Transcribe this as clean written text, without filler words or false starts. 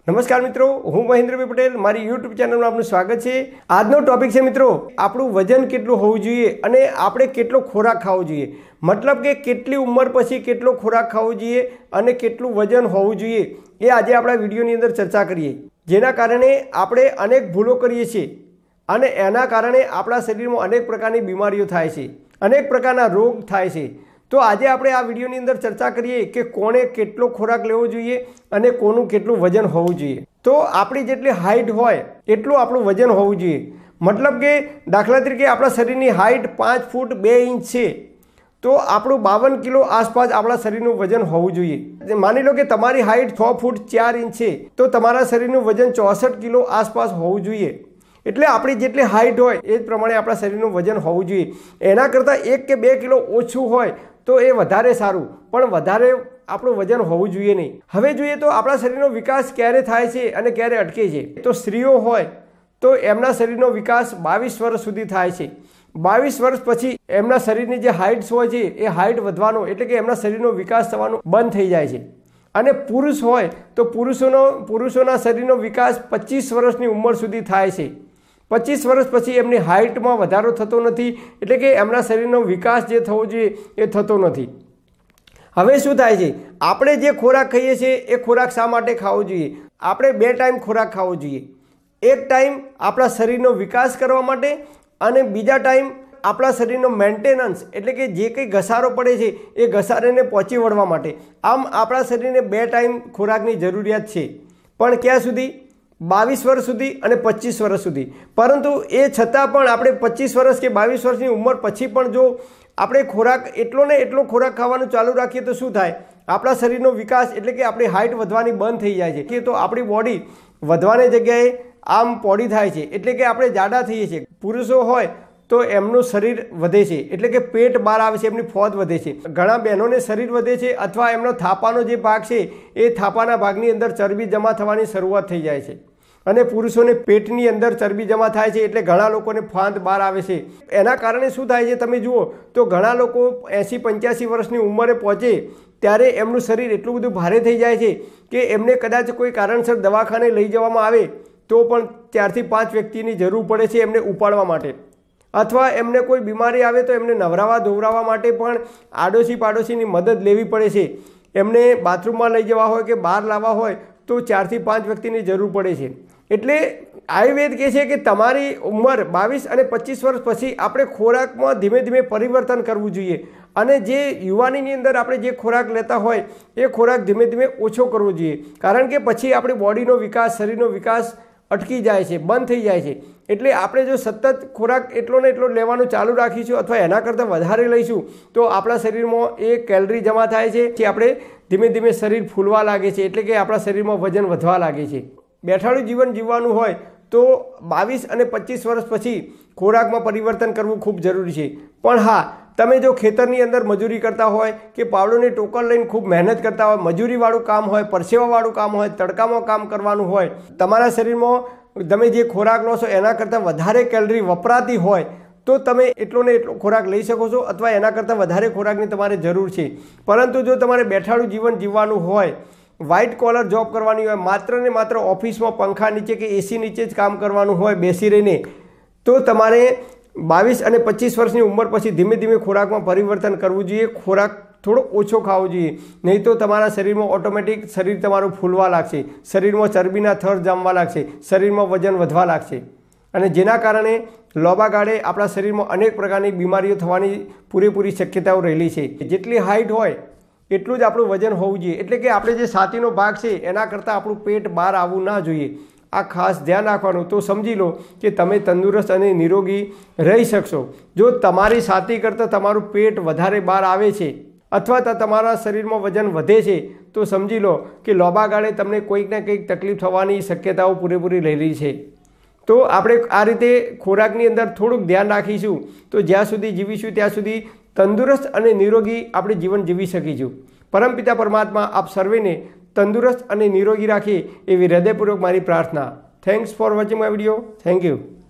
नमस्कार मित्रों, हूँ महेन्द्रभाई पटेल। मारी यूट्यूब चैनल में आपનું સ્વાગત છે। આજનો ટોપિક છે મિત્રો, આપણું વજન કેટલું હોવું જોઈએ અને આપણે કેટલો ખોરાક ખાવો જોઈએ। મતલબ કે કેટલી ઉંમર પછી કેટલો ખોરાક ખાવો જોઈએ અને કેટલું વજન હોવું જોઈએ એ આજે આપણા વિડીયોની અંદર ચર્ચા કરીએ। જેના કારણે આપણે અનેક ભૂલો કરીએ છીએ અને એના કારણે આપણા શરીરમાં અનેક પ્રકારની બીમારીઓ થાય છે, અનેક પ્રકારના રોગ થાય છે। तो आज આપણે આ વિડીયોની અંદર ચર્ચા કરીએ કે કોણે કેટલો ખોરાક લેવો જોઈએ અને કોનું કેટલું વજન હોવું જોઈએ। તો આપણી જેટલી હાઈટ હોય એટલું આપણું વજન હોવું જોઈએ। મતલબ કે દાખલા તરીકે આપણા શરીરની હાઈટ 5 ફૂટ 2 ઇંચ છે તો આપણું 52 કિલો આસપાસ આપણા શરીરનું વજન હોવું જોઈએ। માની લો કે તમારી હાઈટ 6 ફૂટ 4 ઇંચ છે તો તમારા શરીરનું વજન 64 કિલો આસપાસ હોવું જોઈએ। એટલે આપણી જેટલી હાઈટ હોય એ જ પ્રમાણે આપણા શરીરનું વજન હોવું જોઈએ। એના કરતાં 1 કે 2 કિલો ઓછું હોય તો એ વધારે સારું, પણ વધારે આપણું વજન હોવું જોઈએ નહીં। હવે જોઈએ તો આપણા શરીરનો વિકાસ ક્યારે થાય છે અને ક્યારે અટકે છે। તો સ્ત્રીઓ હોય તો એમના શરીરનો વિકાસ 22 વર્ષ સુધી થાય છે। 22 વર્ષ પછી એમના શરીરની જે હાઇટ્સ હોય છે એ હાઇટ વધવાનો એટલે કે એમના શરીરનો વિકાસ થવાનો બંધ થઈ જાય છે। અને પુરુષ હોય તો પુરુષોના શરીરનો વિકાસ 25 વર્ષની ઉંમર સુધી થાય છે। 25 વર્ષ પછી એમની હાઇટમાં વધારો થતો નથી, એટલે કે એમના શરીરનો વિકાસ જે થવો જોઈએ એ થતો નથી। હવે શું થાય છે, આપણે જે ખોરાક ખાઈએ છીએ એ ખોરાક શા માટે ખાવો જોઈએ? આપણે 2 ટાઈમ ખોરાક ખાવો જોઈએ। એક ટાઈમ આપણા શરીરનો વિકાસ કરવા માટે અને બીજા ટાઈમ આપણા શરીરનો મેન્ટેનન્સ એટલે કે જે કંઈ ઘસારો પડે છે એ ઘસારાને પહોંચી વળવા માટે। આમ આપણા શરીરને 2 ટાઈમ ખોરાકની જરૂરિયાત છે, પણ ક્યાં સુધી? 22 વર્ષ સુધી અને 25 વર્ષ સુધી। પરંતુ એ છતાં પણ આપણે 25 વર્ષ કે 22 વર્ષની ઉંમર પછી પણ જો આપણે ખોરાક એટલો ને એટલો ખોરાક ખાવાનું ચાલુ રાખીએ તો શું થાય? આપણા શરીરનો વિકાસ એટલે કે આપણી હાઇટ વધવાની બંધ થઈ જાય છે। તો આપણી બોડી વધવાની જગ્યાએ આમ પોડી થાય છે, એટલે કે આપણે જાડા થઈએ છીએ। પુરુષો હોય તો એમનું શરીર વધે છે, એટલે કે પેટ બહાર આવે છે, એમની ફોદ વધે છે। ઘણા બહેનોને શરીર વધે છે અથવા એમનો થાપાનો જે ભાગ છે એ થાપાના ભાગની અંદર ચરબી જમા થવાની શરૂઆત થઈ જાય છે અને પુરુષોને પેટની અંદર ચરબી જમા થાય છે, એટલે ઘણા લોકોને ફાંદ બહાર આવે છે। એના કારણે શું થાય છે તમે જુઓ તો ઘણા લોકો 80-85 વર્ષની ઉંમરે પહોંચે ત્યારે એમનું શરીર એટલું બધું ભારે થઈ જાય છે કે એમને કદાચ કોઈ કારણસર દવાખાને લઈ જવામાં આવે તો પણ 4 થી 5 વ્યક્તિની જરૂર પડે છે એમને ઉપાડવા માટે, અથવા એમને કોઈ બીમારી આવે તો એમને નવરાવા ધોવરાવવા માટે પણ આડોશી પાડોશીની મદદ લેવી પડે છે। એમને બાથરૂમમાં લઈ જવા હોય કે બહાર લાવવા હોય તો 4 થી 5 વ્યક્તિની જરૂર પડે છે। એટલે આયુર્વેદ કહે છે કે તમારી ઉંમર 22 અને 25 વર્ષ પછી આપણે ખોરાકમાં ધીમે ધીમે પરિવર્તન કરવું જોઈએ અને જે યુવાનીની અંદર આપણે જે ખોરાક લેતા હોય એ ખોરાક ધીમે ધીમે ઓછો કરવો જોઈએ, કારણ કે પછી આપણી બોડીનો વિકાસ, શરીરનો વિકાસ અટકી જાય છે, બંધ થઈ જાય છે। એટલે આપણે જો સતત ખોરાક એટલો ને એટલો લેવાનું ચાલુ રાખીશું અથવા એના કરતાં વધારે લઈશું તો આપણા શરીરમાં એ કેલરી જમા થાય છે કે આપણે ધીમે ધીમે શરીર ફૂલવા લાગે છે, એટલે કે આપણા શરીરમાં વજન વધવા લાગે છે। બેઠાડું જીવન જીવવાનું હોય તો 22 અને 25 વર્ષ પછી ખોરાકમાં પરિવર્તન કરવું ખૂબ જરૂરી છે। પણ હા, તમે જો ખેતરની અંદર મજૂરી કરતા હોય કે પાવડોની ટોકર લઈને ખૂબ મહેનત કરતા હોય, મજૂરીવાળું કામ હોય, પરસેવાવાળું કામ હોય, તડકામાં કામ કરવાનું હોય, તમારા શરીરમાં તમે જે ખોરાક લો છો એના કરતાં વધારે કેલરી વપરાતી હોય તો તમે એટલો ને એટલો ખોરાક લઈ શકો છો અથવા એના કરતાં વધારે ખોરાકની તમારે જરૂર છે। પરંતુ જો તમારે બેઠાડું જીવન જીવવાનું હોય, વ્હાઇટ કોલર જોબ કરવાની હોય, માત્ર ને માત્ર ઓફિસમાં પંખા નીચે કે એસી નીચે જ કામ કરવાનું હોય બેસી રહીને, તો તમારે 22 અને 25 વર્ષની ઉંમર પછી ધીમે ધીમે ખોરાકમાં પરિવર્તન કરવું જોઈએ। ખોરાક થોડો ઓછો ખાવો જોઈએ, નહીં તો તમારા શરીરમાં ઓટોમેટિક શરીર તમારું ફૂલવા લાગશે, શરીરમાં ચરબીના થર જામવા લાગશે, શરીરમાં વજન વધવા લાગશે અને જેના કારણે લાંબા ગાળે આપણા શરીરમાં અનેક પ્રકારની બીમારીઓ થવાની પૂરેપૂરી શક્યતાઓ રહેલી છે। જેટલી હાઇટ હોય એટલું જ આપણું વજન હોવું જોઈએ, એટલે કે આપણે જે છાતીનો ભાગ છે એના કરતાં આપણું પેટ બહાર આવવું ના જોઈએ। આ ખાસ ધ્યાન રાખવાનું। તો સમજી લો કે તમે તંદુરસ્ત અને નિરોગી રહી શકશો જો તમારી છાતી કરતાં તમારું પેટ વધારે બહાર આવે છે અથવા તો તમારા શરીરમાં વજન વધે છે તો સમજી લો કે લાંબા ગાળે તમને કોઈક ને કંઈક તકલીફ થવાની શક્યતાઓ પૂરેપૂરી રહેલી છે। તો આપણે આ રીતે ખોરાકની અંદર થોડુંક ધ્યાન રાખીશું તો જ્યાં સુધી જીવીશું ત્યાં સુધી તંદુરસ્ત અને નિરોગી આપણે જીવન જીવી શકીશું। પરમપિતા પરમાત્મા આપ સર્વેને તંદુરસ્ત અને નિરોગી રાખે એવી હૃદયપૂર્વક મારી પ્રાર્થના। Thanks for watching my video. Thank you.